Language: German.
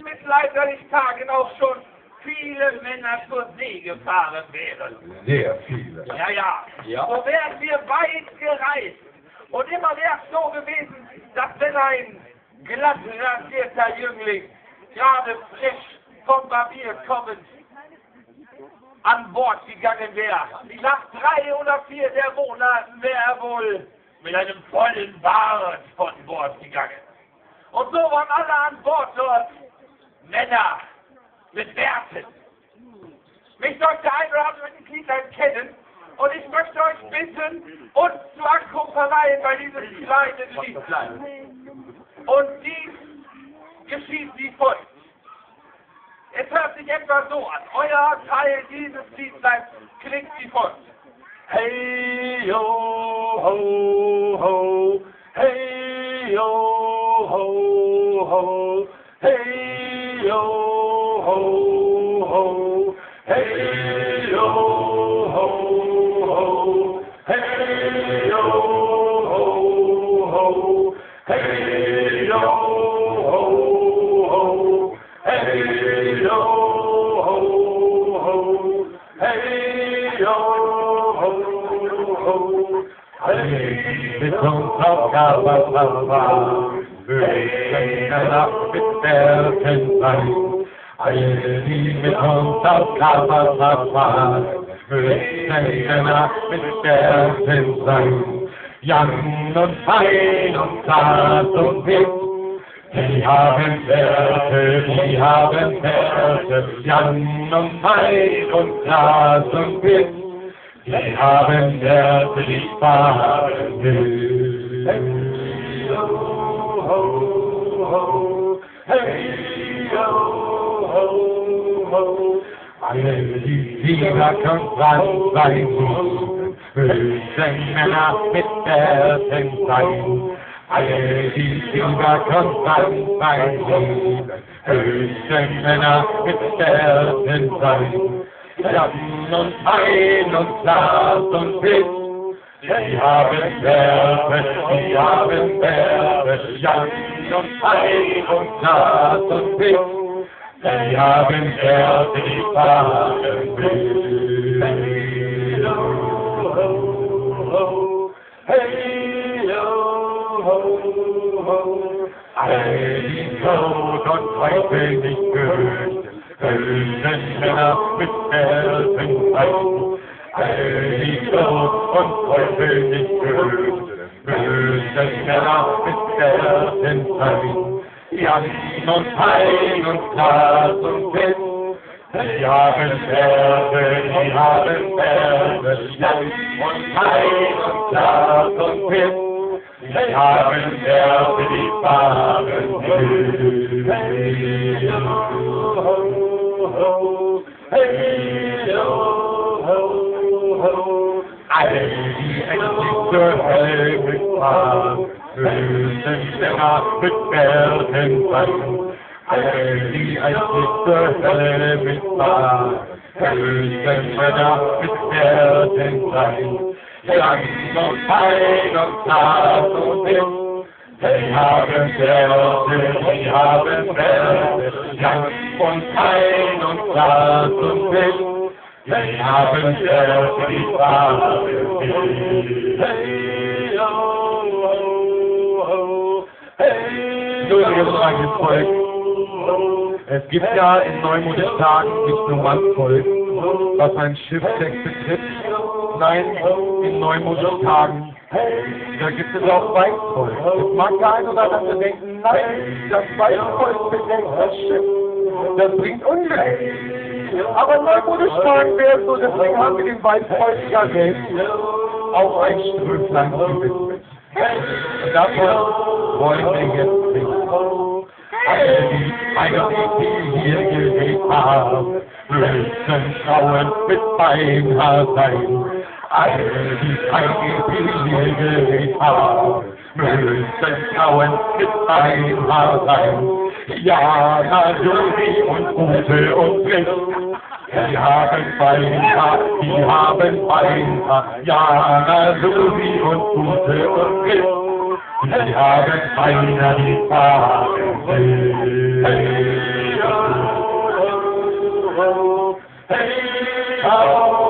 mit leidlich Tagen auch schon viele Männer zur See gefahren wären. Sehr viele. Ja. So wären wir weit gereist. Und immer wäre es so gewesen, dass wenn ein glatt rasierter Jüngling, gerade frisch vom Barbier kommend, an Bord gegangen wäre, nach 3 oder 4 der Monaten wäre er wohl mit einem vollen Bart von Bord gegangen. Und so waren alle an Bord dort Männer mit Bärten. Mich sollte ein oder andere mit den Gliedern kennen und ich möchte euch bitten, uns zu akkompanieren bei diesem kleinen Liedlein. Und dies geschieht wie folgt. Es hört sich etwa so an. Euer Teil dieses Liedleins klingt wie folgt. Hey yo ho ho, hey yo ho ho, hey yo ho ho, hey yo ho ho, hey yo ho ho, hey yo ho ho, hey yo ho ho, hey yo ho ho, hey mit uns auf Gababa, hey Nacht mit Bergen sein. Alle, die mit uns auf Gababa fahren, müssen Nacht mit Bergen sein. Jan und Fein und Zart und Witt, die haben Werte, Jan und Fein und Zart und Witt, die haben Werte, die fahren will. Hey yo ho ho, hey yo ho ho, alle die Sieger können dran sein, müssen Männer mit Bärten sein. Alle die Sieger können dran sein, müssen Männer mit Bärten sein. Jan und Fein und Zart und Witt, die haben Werte, Jan und Fein und Zart und Witt, die haben Werte, die fahren will. Hey yo ho ho, hey yo ho ho, alle die Tod und Teufel nicht gehört, müssen Männer mit Bärten sein. Alle die Tod und Teufel nicht gehört, müssen Männer mit Bärten sein. Jan und Fein und Zart und Witt, die haben Werte, Jan und Fein und Zart und Witt, die haben Werte, die fahren will. Hey yo ho ho, hey yo ho ho, alle die endlich zur Hölle mitfahren, müssen Männer mit Bärten sein. Alle die endlich zur Hölle mitfahren, müssen Männer mit Bärten sein. Jan und Fein und Zart und Witt, die haben Werte, Jan und Fein und Zart und Witt, die haben Werte, die fahren will. Hey yo ho ho, hey yo ho ho. Es gibt ja in neumodischen Tagen nicht nur Mannvolk, was ein Schiffsdeck betrifft. Nein, in neumodischen Tagen, da gibt es auch Weißvolk. Es mag der ein oder andere denken, nein, das Weißvolk bedeckt das Schiff. Das bringt Unglück. Aber in neumodischen Tagen wäre es so, deswegen haben wir dem Weißvolk ja selbst auch ein Strömlein gewidmet. Und davon wollen wir jetzt singen. Alle, die eigentlich hier gelebt haben, müssen Frauen mit Beinhaar sein. Alle, die eigentlich hier gelebt haben, müssen Frauen mit Beinhaar sein. Jana, Juli und Ute und Fritz, die haben Beinhaar, Jana, Juli und Ute und Fritz. Die haben Beine, die fahren will. Hey hey, oh.